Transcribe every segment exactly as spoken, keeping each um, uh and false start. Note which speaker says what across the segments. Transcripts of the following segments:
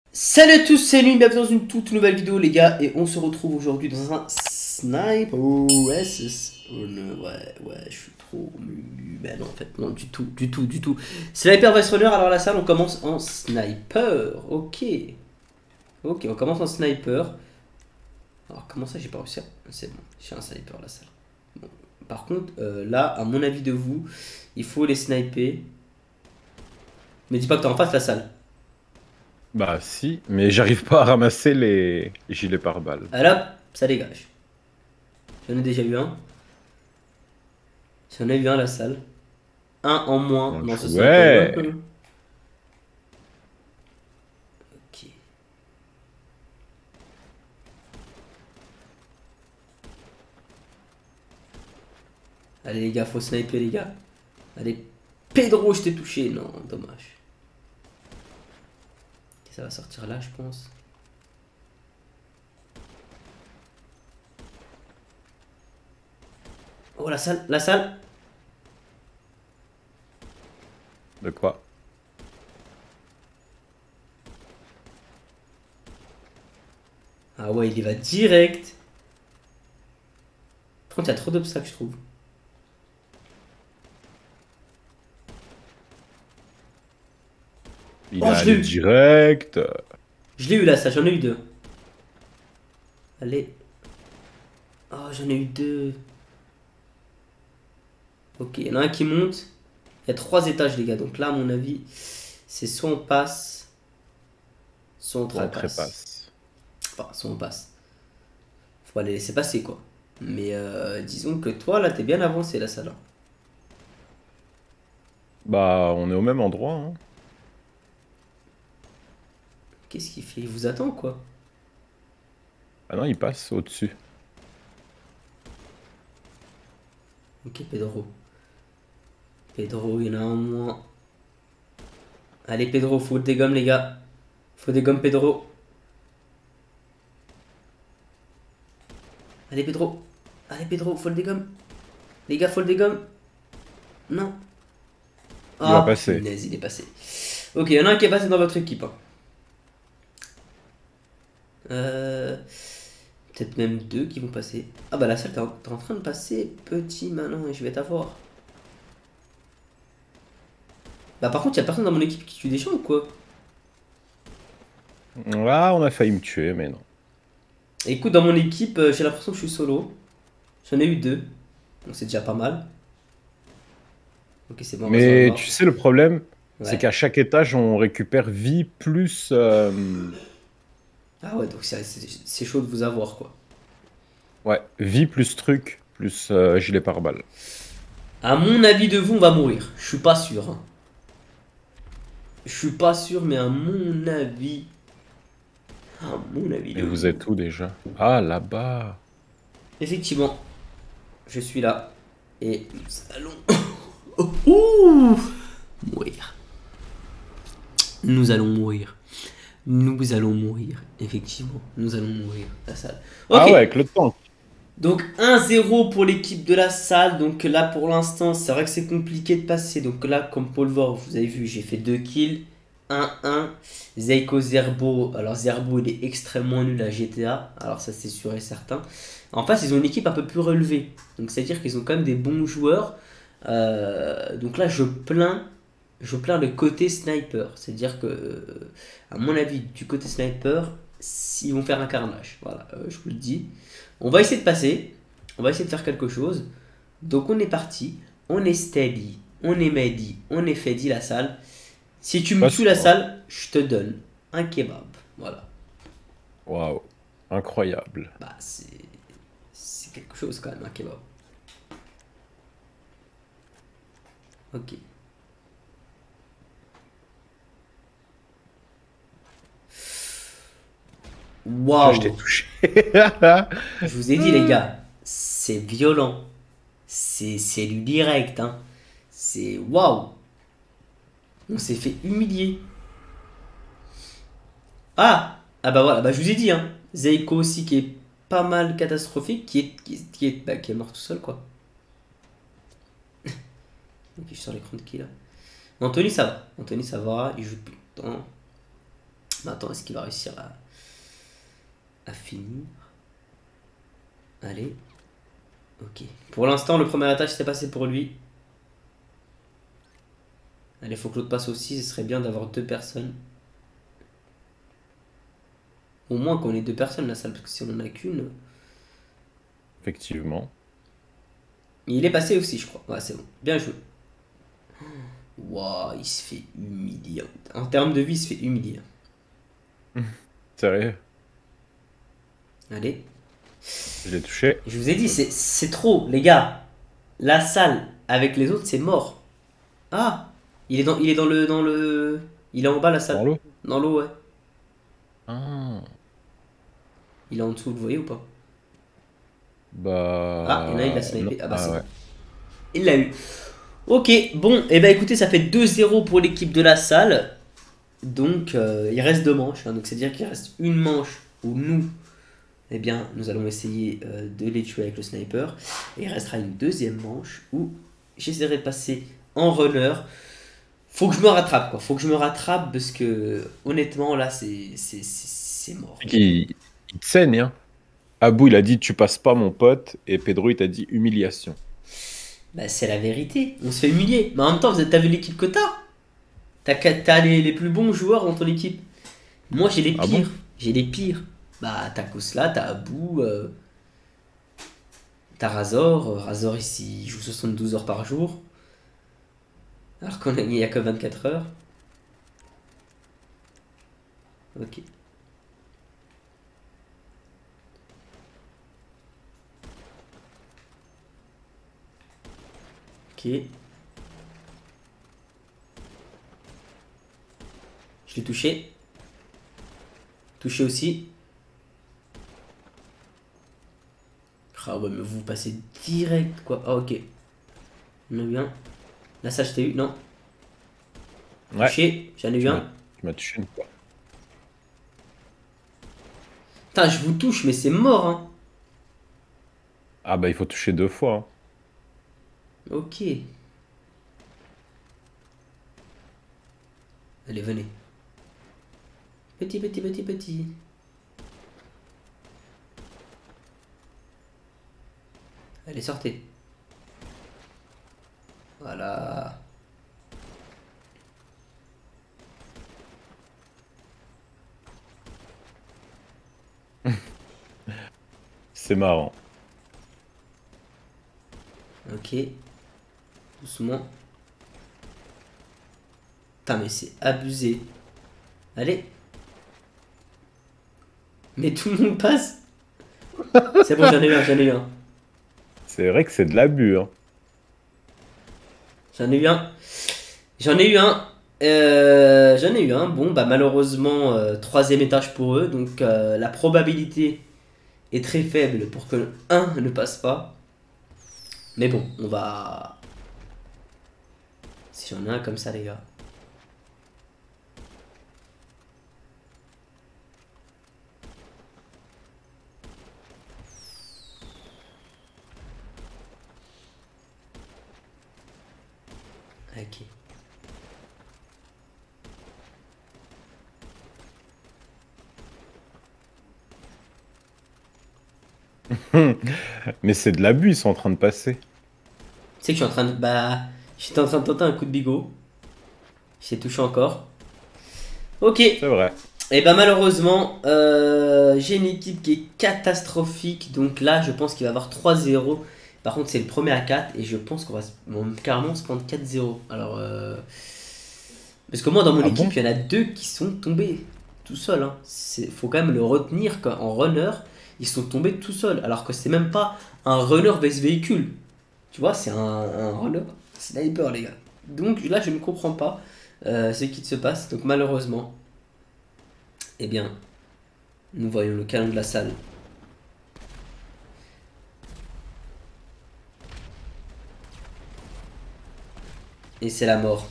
Speaker 1: Salut à tous, c'est lui, bienvenue dans une toute nouvelle vidéo les gars, et on se retrouve aujourd'hui dans un snipe. Oh ouais, c'est... Oh non, ouais, ouais, je suis trop... Ben non, en fait, non, du tout, du tout, du tout. Sniper vs Runner, alors la salle, on commence en sniper, ok. Ok, on commence en sniper. Alors comment ça, j'ai pas réussi à... C'est bon, j'ai un sniper la salle. Bon. Par contre, euh, là, à mon avis de vous, il faut les sniper. Mais dis pas que t'es en face la salle.
Speaker 2: Bah si, mais j'arrive pas à ramasser les gilets pare-balles.
Speaker 1: Ah là, ça dégage. J'en ai déjà eu un. J'en ai eu un la salle. Un en moins
Speaker 2: Bien
Speaker 1: dans ce sniper. Ouais.
Speaker 2: joué.
Speaker 1: Ok. Allez les gars, faut sniper les gars. Allez, Pedro, je t'ai touché. Non, dommage. Ça va sortir là, je pense. Oh, la salle, la salle.
Speaker 2: De quoi?
Speaker 1: Ah ouais, il y va direct. Par contre, il y a trop d'obstacles, je trouve.
Speaker 2: Il
Speaker 1: Oh,
Speaker 2: est
Speaker 1: je l'ai
Speaker 2: allé
Speaker 1: eu.
Speaker 2: direct.
Speaker 1: Je l'ai eu là, ça, j'en ai eu deux. Allez. Oh, j'en ai eu deux. Ok, il y en a un qui monte. Il y a trois étages, les gars. Donc là, à mon avis, c'est soit on passe, soit on
Speaker 2: Bon, on
Speaker 1: tracasse.
Speaker 2: trépasse.
Speaker 1: Enfin, soit on passe. Faut les laisser passer, quoi. Mais euh, disons que toi, là, t'es bien avancé, la salle.
Speaker 2: Bah, on est au même endroit, hein.
Speaker 1: Qu'est-ce qu'il fait? Il vous attend, quoi.
Speaker 2: Ah non, il passe au-dessus.
Speaker 1: Ok, Pedro. Pedro, il y en a un moins. Allez, Pedro, faut des gommes, les gars. Faut des gommes, Pedro. Allez, Pedro. Allez, Pedro, faut le dégomme. Les gars, faut le dégomme. Non.
Speaker 2: Il va
Speaker 1: Ah,
Speaker 2: passer.
Speaker 1: punaise, il est passé. Ok, il y en a un qui est passé dans votre équipe. Hein. Euh... Peut-être même deux qui vont passer. Ah bah la salle, t'es en, en train de passer, petit malin, et je vais t'avoir. Bah par contre, y a personne dans mon équipe qui tue des gens ou quoi?
Speaker 2: Ah, on a failli me tuer, mais non.
Speaker 1: Écoute, dans mon équipe, euh, j'ai l'impression que je suis solo. J'en ai eu deux. Donc c'est déjà pas mal. Ok, c'est bon, on va se
Speaker 2: Mais
Speaker 1: revoir.
Speaker 2: tu sais, le problème, c'est
Speaker 1: Ouais.
Speaker 2: qu'à chaque étage, on récupère vie plus... euh,
Speaker 1: Ah ouais, donc c'est c'est- c'est chaud de vous avoir, quoi.
Speaker 2: Ouais, vie plus truc, plus euh, gilet pare-balles.
Speaker 1: À mon avis de vous, on va mourir. Je suis pas sûr. Hein. Je suis pas sûr, mais à mon avis... À mon avis
Speaker 2: Et
Speaker 1: de
Speaker 2: vous
Speaker 1: vous...
Speaker 2: êtes où déjà? Ah, là-bas.
Speaker 1: Effectivement, je suis là. Et nous allons... Ouh, mourir. Nous allons mourir. Nous allons mourir. Effectivement, nous allons mourir. La salle.
Speaker 2: Ah
Speaker 1: Ok.
Speaker 2: ouais, avec le temps.
Speaker 1: Donc un zéro pour l'équipe de la salle. Donc là pour l'instant c'est vrai que c'est compliqué de passer. Donc là comme Paul Vor, vous avez vu j'ai fait deux kills. un un. Zeiko Zerbo. Alors Zerbo il est extrêmement nul à G T A. Alors ça c'est sûr et certain. En face ils ont une équipe un peu plus relevée. Donc c'est à dire qu'ils ont quand même des bons joueurs. Euh, donc là je plains. Je plains le côté sniper. C'est à dire que euh, à mon avis du côté sniper ils vont faire un carnage. Voilà euh, je vous le dis. On va essayer de passer. On va essayer de faire quelque chose. Donc on est parti. On est steady. On est Mehdi. On est Fedi la salle. Si tu me tues la
Speaker 2: Passe-moi.
Speaker 1: salle, je te donne un kebab. Voilà.
Speaker 2: Waouh, incroyable.
Speaker 1: Bah c'est... C'est quelque chose quand même un kebab. Ok.
Speaker 2: Déjà, je t'ai
Speaker 1: Waouh.
Speaker 2: touché.
Speaker 1: Je vous ai dit les gars. C'est violent. C'est c'est du direct. Hein. C'est waouh. On s'est fait humilier. Ah. Ah bah voilà. Bah je vous ai dit. Hein. Zeiko aussi qui est pas mal catastrophique. Qui est, qui est, qui est, bah, qui est mort tout seul quoi. Ok, je sors l'écran de qui là. Anthony ça va. Anthony ça va. Il joue depuis longtemps. Mais attends, est-ce qu'il va réussir à, à finir? Allez. Ok. Pour l'instant, le premier attache s'est passé pour lui. Allez, faut que l'autre passe aussi. Ce serait bien d'avoir deux personnes. Au moins qu'on ait deux personnes la salle, parce que si on en a qu'une.
Speaker 2: Effectivement.
Speaker 1: Il est passé aussi, je crois. Ouais, c'est bon. Bien joué. Waouh, il se fait humilier. En termes de vie, il se fait humilier.
Speaker 2: Sérieux?
Speaker 1: Allez.
Speaker 2: Je l'ai touché.
Speaker 1: Je vous ai dit, c'est c'est trop, les gars. La salle avec les autres, c'est mort. Ah, il est dans, il est dans le, dans le, il est en bas la salle.
Speaker 2: Dans l'eau?
Speaker 1: Dans l'eau, ouais.
Speaker 2: Ah.
Speaker 1: Il est en dessous, vous voyez ou pas?
Speaker 2: Bah.
Speaker 1: Ah, il y en a, il l'a
Speaker 2: non.
Speaker 1: snipé. Ah bah
Speaker 2: Ah
Speaker 1: c'est
Speaker 2: ouais.
Speaker 1: bon. Il l'a eu. Ok, bon, et bah écoutez, ça fait deux zéro pour l'équipe de la salle. Donc, euh, il reste deux manches. Hein, donc, c'est-à-dire qu'il reste une manche où nous, eh bien, nous allons essayer euh, de les tuer avec le sniper. Et il restera une deuxième manche où j'essaierai de passer en runner. Faut que je me rattrape, quoi. Faut que je me rattrape parce que, honnêtement, là, c'est c'est- c'est- c'est mort.
Speaker 2: Il, il te saigne, hein. Abou, il a dit tu passes pas, mon pote. Et Pedro, il t'a dit humiliation.
Speaker 1: Bah, c'est la vérité. On se fait humilier. Mais en même temps, vous avez- t'as vu l'équipe que t'as? T'as qu'à- t'as les, les plus bons joueurs dans ton équipe. Moi, j'ai les
Speaker 2: Ah bon?
Speaker 1: pires. J'ai les pires. Bah, t'as Kosla, t'as Abou, euh, t'as Razor. Euh, Razor, ici, il joue soixante-douze heures par jour. Alors qu'on a- il n'y a que vingt-quatre heures. Ok. Ok. Je l'ai touché. Touché aussi. Ah ouais, mais vous passez direct, quoi. Ah, ok. On a eu un. Là, ça, je t'ai eu. Non.
Speaker 2: Ouais.
Speaker 1: Touché. J'en ai eu
Speaker 2: Tu
Speaker 1: un.
Speaker 2: m'as tu m'as touché une fois.
Speaker 1: Putain, je vous touche, mais c'est mort, hein.
Speaker 2: Ah bah il faut toucher deux fois, hein.
Speaker 1: Ok. Allez, venez. Petit, petit, petit, petit. Allez, sortez. Voilà.
Speaker 2: C'est marrant.
Speaker 1: Ok. Doucement. Putain, mais c'est abusé. Allez. Mais tout le monde passe. C'est bon, j'en ai eu un, j'en ai eu un.
Speaker 2: C'est vrai que c'est de l'abus, hein.
Speaker 1: J'en ai eu un. J'en ai eu un. Euh, j'en ai eu un. Bon, bah malheureusement, euh, troisième étage pour eux. Donc euh, la probabilité est très faible pour que le un ne passe pas. Mais bon, on va... Si j'en ai un comme ça, les gars. Ok.
Speaker 2: Mais c'est de l'abus, ils sont en train de passer.
Speaker 1: Tu sais que je suis en train de... Bah... J'étais en train de tenter un coup de bigot. Je t'ai touché encore. Ok.
Speaker 2: C'est vrai.
Speaker 1: Et bah malheureusement, euh, j'ai une équipe qui est catastrophique. Donc là, je pense qu'il va y avoir trois zéro. Par contre, c'est le premier à quatre. Et je pense qu'on va se- on va carrément se prendre quatre zéro. Alors... Euh... Parce que moi, dans mon
Speaker 2: Ah
Speaker 1: équipe,
Speaker 2: bon?
Speaker 1: il y en a deux qui sont tombés tout seuls. Hein. C'est- Faut quand même le retenir qu'en runner, ils sont tombés tout seuls. Alors que c'est même pas un runner base véhicule. Tu vois, c'est un, un runner sniper, les gars. Donc là, je ne comprends pas euh, ce qui se passe. Donc malheureusement, eh bien, nous voyons le canon de la salle. Et c'est la mort.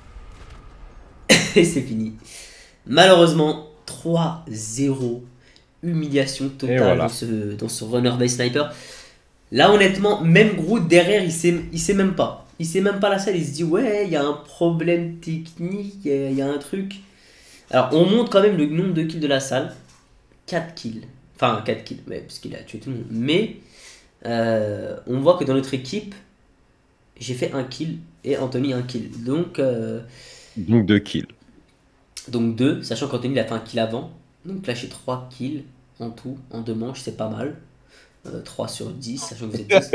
Speaker 1: Et c'est fini. Malheureusement, trois zéro. Humiliation
Speaker 2: Et
Speaker 1: totale
Speaker 2: voilà.
Speaker 1: dans, ce, dans ce runner base sniper. Là, honnêtement, même Groot derrière, il sait, il sait même pas. Il sait même pas la salle. Il se dit, ouais, il y a un problème technique, il y, a- il y a un truc. Alors, on monte quand même le nombre de kills de la salle. quatre kills. Enfin, quatre kills, ouais, parce qu'il a tué tout le monde. Mais, euh, on voit que dans notre équipe, j'ai fait un kill et Anthony un kill. Donc, euh,
Speaker 2: Donc deux kills.
Speaker 1: donc deux, sachant qu'Anthony il a fait un kill avant. Donc là, j'ai trois kills en tout, en deux manches, c'est pas mal. Euh, trois sur dix, sachant que vous êtes dix.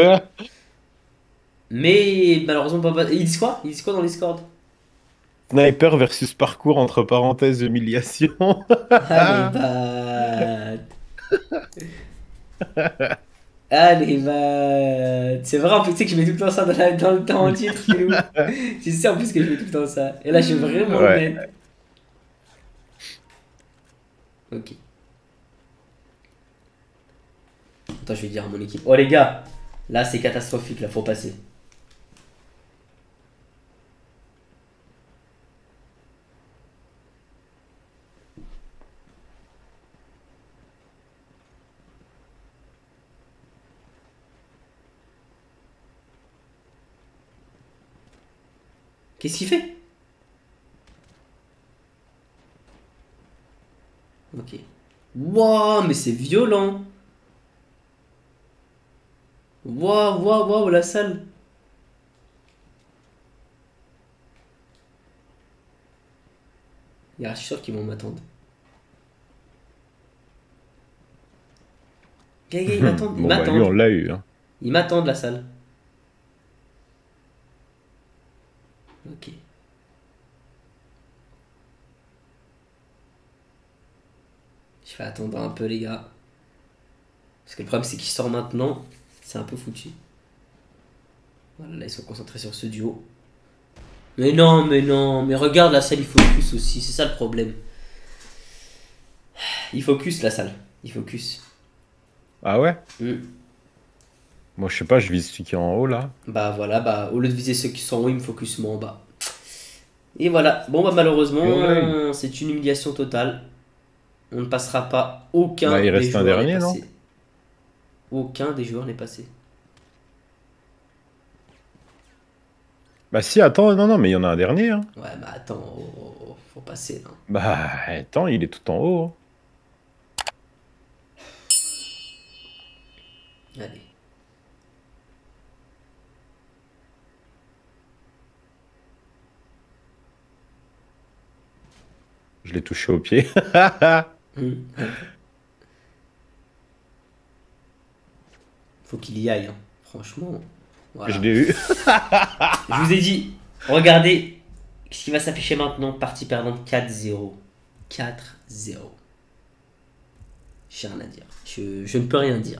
Speaker 1: Mais malheureusement, pas. Ils disent quoi Ils disent quoi dans les Discord?
Speaker 2: Sniper versus parcours entre parenthèses humiliation.
Speaker 1: Allez, bah. Allez, bah. C'est vrai, en plus, tu sais que je mets tout le temps ça dans, la- dans le temps entier, Trilou. C'est sûr en plus que je mets tout le temps ça. Et là, je vais vraiment le
Speaker 2: Ouais.
Speaker 1: mettre. Ok. Attends, je vais dire à mon équipe. Oh, les gars, là, c'est catastrophique, là, faut passer. Qu'est-ce qu'il fait? Ok. Waouh, mais c'est violent. Waouh, waouh, waouh, la salle. Il y a, je suis sûr qu'ils vont m'attendre. Gars, gars, ils m'attendent, ils
Speaker 2: Bon, bah lui, on
Speaker 1: m'attendent.
Speaker 2: l'a eu. Hein.
Speaker 1: Ils m'attendent, la salle. Ok. Je vais attendre un peu, les gars. Parce que le problème, c'est qu'il sort maintenant. C'est un peu foutu. Voilà, là, ils sont concentrés sur ce duo. Mais non, mais non. Mais regarde, la salle, il focus aussi. C'est ça le problème. Il focus, la salle. Il focus.
Speaker 2: Ah ouais?
Speaker 1: Hmm.
Speaker 2: Moi, je sais pas, je vise celui qui est en haut, là.
Speaker 1: Bah voilà, bah au lieu de viser ceux qui sont en haut, il me focus moi en bas. Et voilà. Bon, bah malheureusement,
Speaker 2: Et on l'a eu.
Speaker 1: euh, c'est une humiliation totale. On ne passera pas. Aucun
Speaker 2: Bah, il
Speaker 1: des
Speaker 2: reste un
Speaker 1: joueurs n'est
Speaker 2: dernier, non?
Speaker 1: passé. Aucun des joueurs n'est passé.
Speaker 2: Bah si, attends, non, non, mais il y en a un dernier. Hein.
Speaker 1: Ouais, bah attends, oh, oh, oh, faut passer là.
Speaker 2: Bah, attends, il est tout en haut. Hein.
Speaker 1: Allez.
Speaker 2: Je l'ai touché au pied.
Speaker 1: Hmm. Faut qu'il y aille, hein. Franchement.
Speaker 2: Je
Speaker 1: Voilà.
Speaker 2: l'ai eu.
Speaker 1: Je vous ai dit, regardez ce qui va s'afficher maintenant. Partie perdante quatre zéro. quatre zéro. J'ai rien à dire. Je, je ne peux rien dire.